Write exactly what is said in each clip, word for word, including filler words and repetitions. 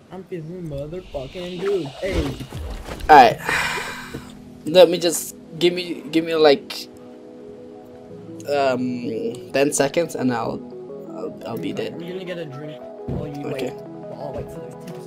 I'm feeling motherfucking good. Hey. Alright. Let me just give me give me like um ten seconds and I'll I'll, I'll be dead. I'm gonna get a drink while you Okay. wait. Well, I'll wait for those tips.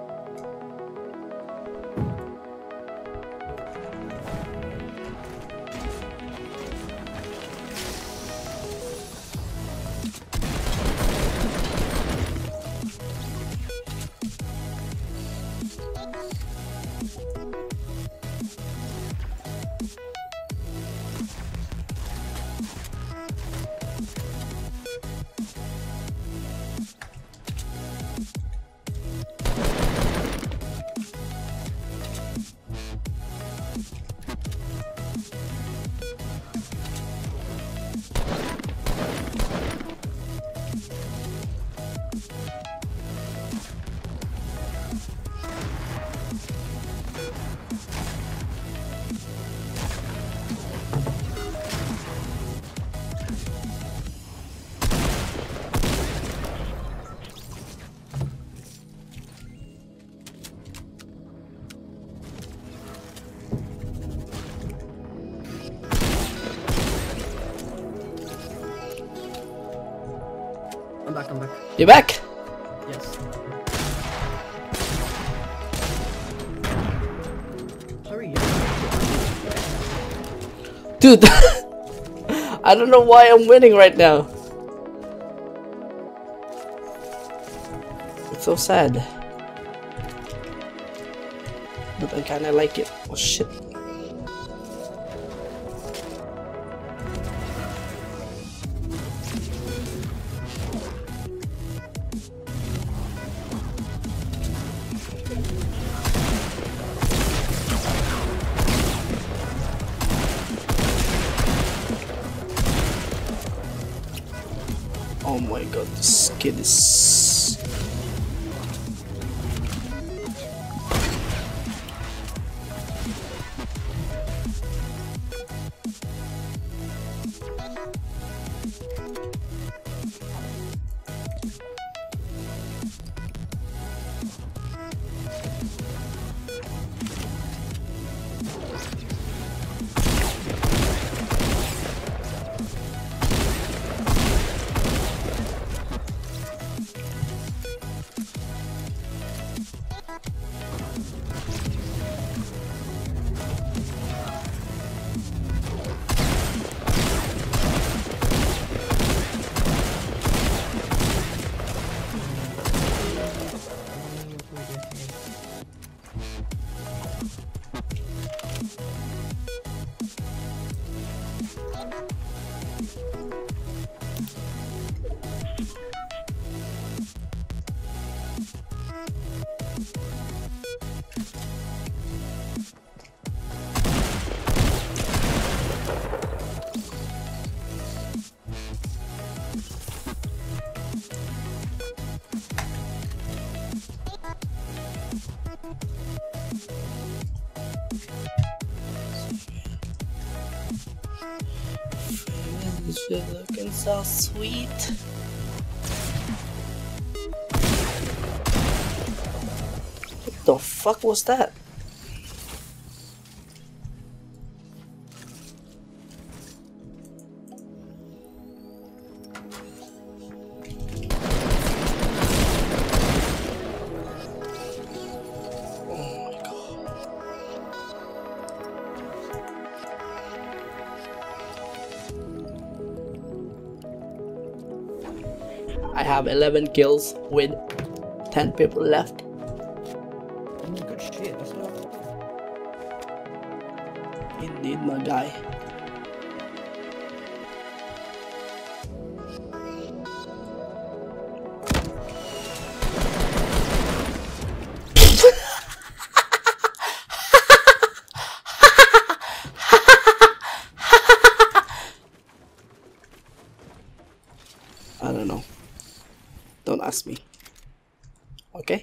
I'm back, I'm back. You back? Yes. Sorry, Dude, I don't know why I'm winning right now. It's so sad. But I kinda like it. Oh shit. Oh my god, this kid is... You're looking so sweet. What the fuck was that? I have eleven kills with ten people left. Oh, good shit. That's not... Indeed, my guy. I don't know. Don't ask me. Okay?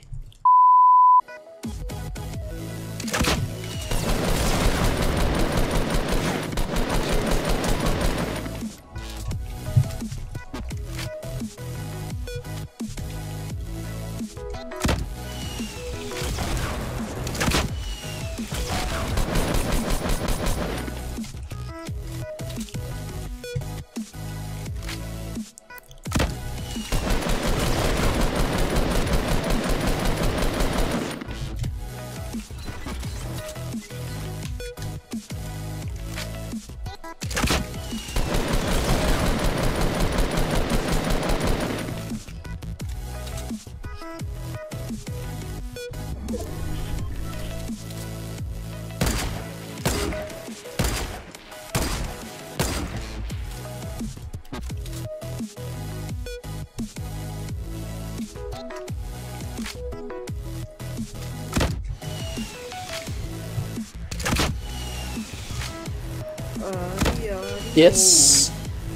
Yes.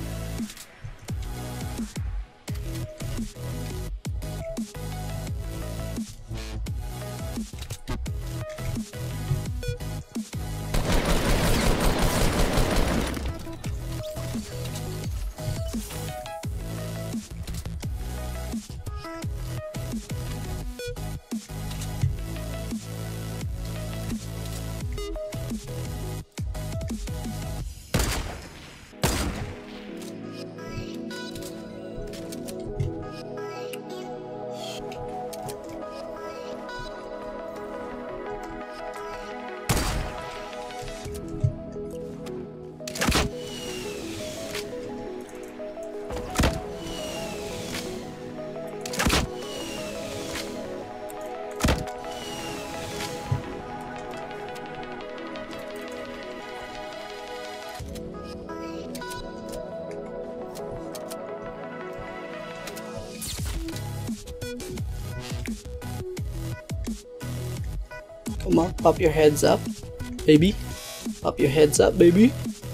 Come on, pop your heads up, baby. Pop your heads up, baby.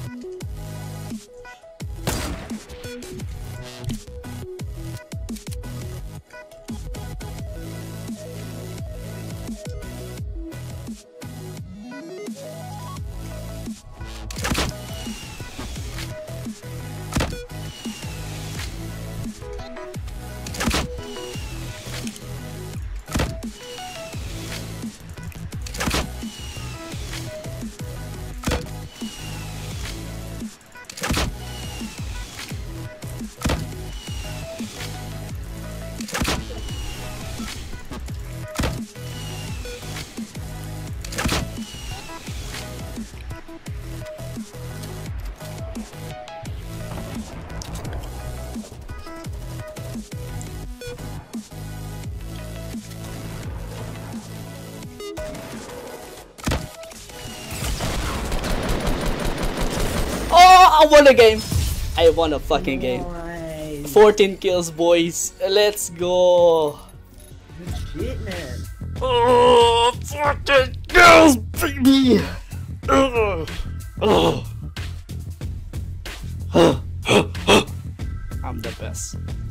Oh, I won a game. I won a fucking game. Nice. fourteen kills, boys. Let's go. Good shit, man. Oh, fourteen kills, baby. Oh. Oh. I'm the best.